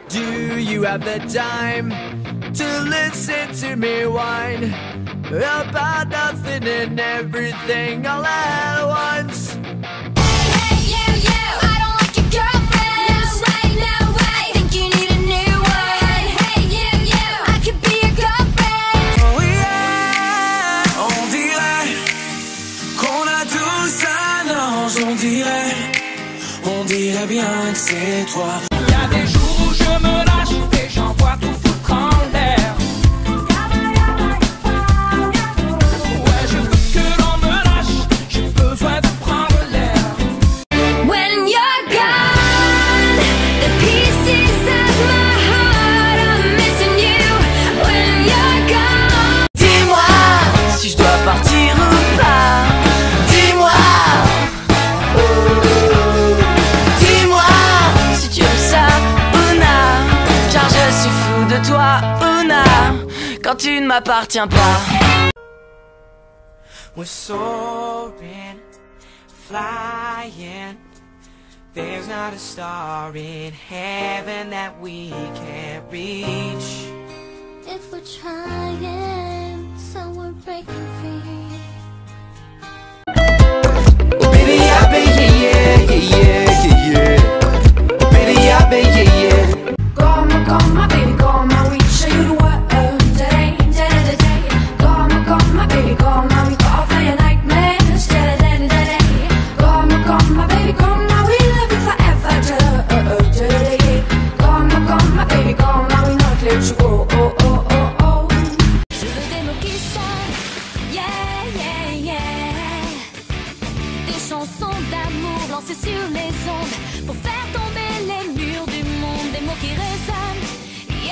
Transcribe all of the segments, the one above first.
Do you have the time to listen to me whine about nothing and everything all at once? Hey, you, I don't like your girlfriend. No way, think you need a new one. Hey, you, I could be your girlfriend. Oh yeah, on dirait qu'on a tous un ange, on dirait bien que c'est toi. Y'a des jours où je me lâche et j'envoie tout foutre en l'air. Ouais, je veux que l'on me lâche, j'ai besoin de prendre l'air. When you're gone, the pieces of my heart are missing you. When you're gone. Dis-moi si je dois partir ou pas. Dis-moi. Dis-moi si tu aimes ça, Una. Car je suis fou de toi, Una. Quand tu ne m'appartiens pas. We're soaring, flying. There's not a star in heaven that we can't reach. If we're trying, so we're breaking free. Oh baby, I be yeah. Oh baby, I be yeah. Come, my baby, come, my we show you the world today. Come, my baby, come, my we all for your nightmares. Come, my baby, come, my we love you forever. Today. Come, my baby, come, my we not let you go. Oh. Je veux des mots qui sortent, yeah. Des chansons d'amour lancées sur les ondes pour faire tomber les murs du monde. Des mots qui résonnent, yeah.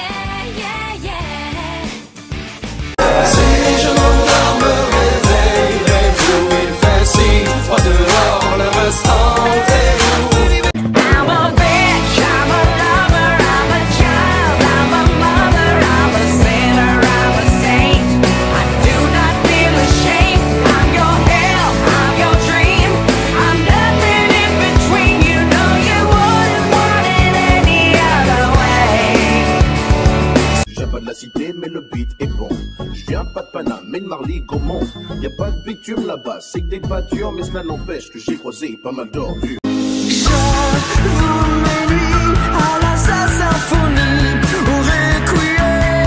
Si je m'endors, me réveille, où il fait si froid dehors, le restant est où? I'm a bitch, I'm a lover, I'm a child, I'm a mother, I'm a sinner, I'm a saint. I do not feel ashamed. I'm your hell, I'm your dream. I'm nothing in between. You know you wouldn't want it any other way. Je viens pas de la cité, mais le beat est bon. Je viens pas de Paname, mais de Marly Gaumont. Y'a pas de bitume là-bas, c'est que des voitures, mais cela n'empêche que j'ai croisé pas mal d'ordures. J'envoie mes nuits à la symphonie, au requiem.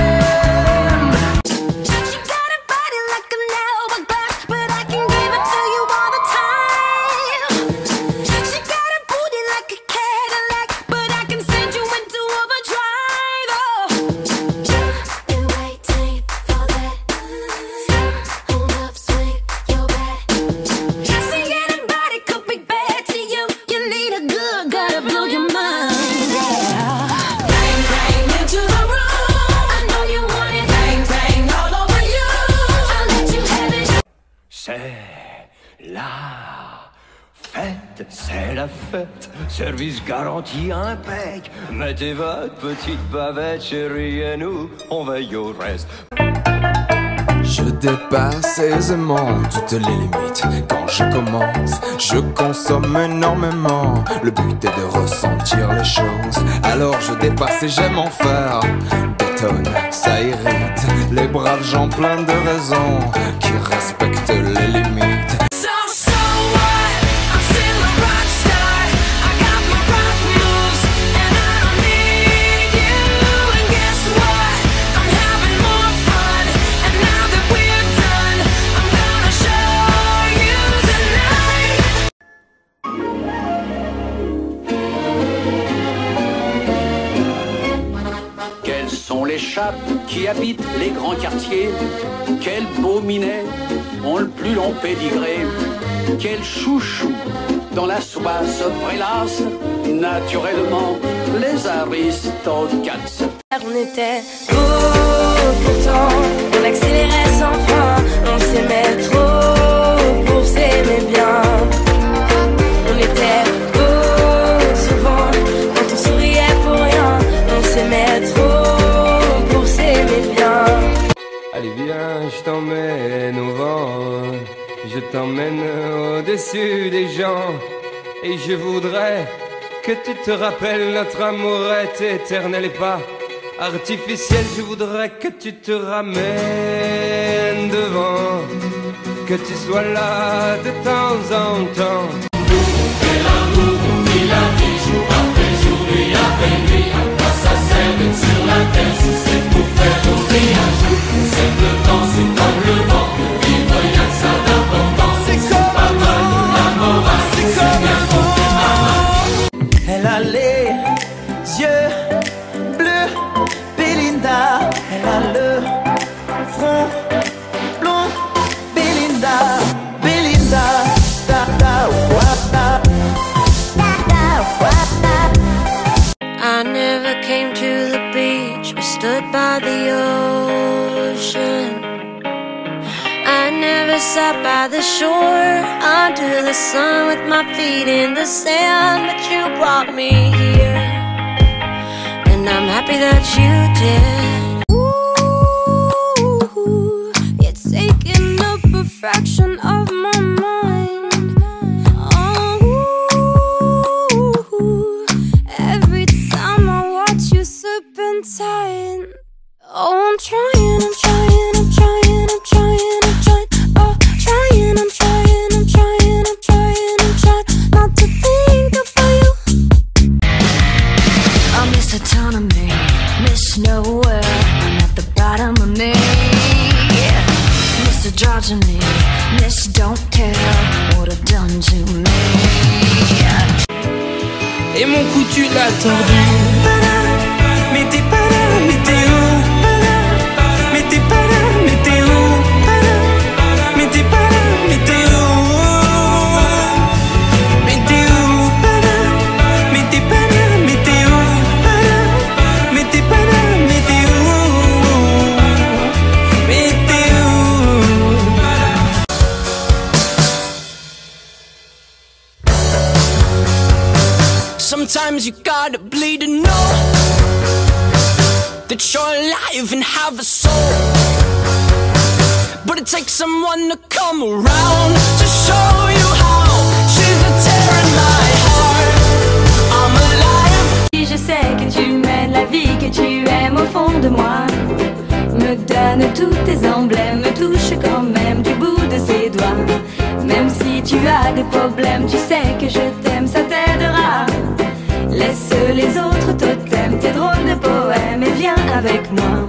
You got a body like an hourglass, but I can give it to you all the time. She got a booty like a Cadillac, but I can send you into overdrive. Oh, been waiting for that. Hold up, swing your back. See, anybody could be bad to you. You need a good guy to blow your mind. Bang into the room. I know you want it. Bang all over you. I'll let you have it. C'est la fête, service garanti impec. Mettez votre petite bavette, chérie, et nous, on veille au reste. Je dépasse aisément toutes les limites. Quand je commence, je consomme énormément. Le but est de ressentir les choses. Alors je dépasse et j'aime en faire des tonnes. Ça irrite les braves gens pleins de raisons qui respectent les limites. So what? I'm still a rock star. I got my rock moves, and I don't need you. And guess what? I'm having more fun. And now that we're done, I'm gonna show you tonight. Quelles sont les chapes qui habitent les grands quartiers? Quels beaux minets ont le plus long pédigré? Quel chouchou dans la soie se prélasse? Naturellement, les aristocrates. On était beaux pourtant, on accélérait sans frein, on s'aimait trop pour s'aimer bien. On était beaux souvent, quand on souriait pour rien, on s'aimait trop pour s'aimer bien. Allez viens, je t'emmène au vent, je t'emmène au-dessus des gens. Et je voudrais que tu te rappelles, notre amour est éternel et pas artificiel. Je voudrais que tu te ramènes devant, que tu sois là de temps en temps. On fait l'amour, on vit la vie, jour après jour, nuit après nuit. À ça sert d'être sur la terre, si c'est pour faire ouvrir un jour. C'est le temps, c'est comme le vent, que vivre y'a que ça d'important. C'est pas mal, la morale, c'est bien bon. Elle a les yeux bleus, Belinda. Elle a le front blond, Belinda. Belinda, da da wa da, da da wa da. I never came to the beach or stood by the ocean. I never sat by the shore under the sun with my feet in the sand, but you brought me here, and I'm happy that you did. Ooh, you're taking up a fraction of my mind. Oh, every time I watch you serpentine. Oh, I'm trying, I'm trying, I'm trying, I'm trying, I'm trying. Oh, trying, I'm trying, I'm trying, I'm trying, I'm trying not to think about you. I miss a ton of me, miss nowhere. I'm at the bottom of me, yeah. Miss the drives of me, miss don't tell what I've done to me, yeah. Et mon cou tu l'as tordu. Mais t'es pas là, mais t'es où? Mais t'es pas là, mais t'es où? Mais t'es pas là, mais t'es où? Mais t'es où? Mais t'es pas là, mais t'es où? Mais t'es pas là, mais t'es où? Mais t'es où? Sometimes you gotta bleed to know that you're alive and have a soul. But it takes someone to come around to show you how. She's a tear in my heart. I'm alive. Je sais que tu mènes la vie que tu aimes au fond de moi. Me donne tous tes emblèmes, me touche quand même du bout de ses doigts. Même si tu as des problèmes, tu sais que je t'aime, ça t'aidera. Laisse les autres totems, tes drôles de poèmes et viens avec moi.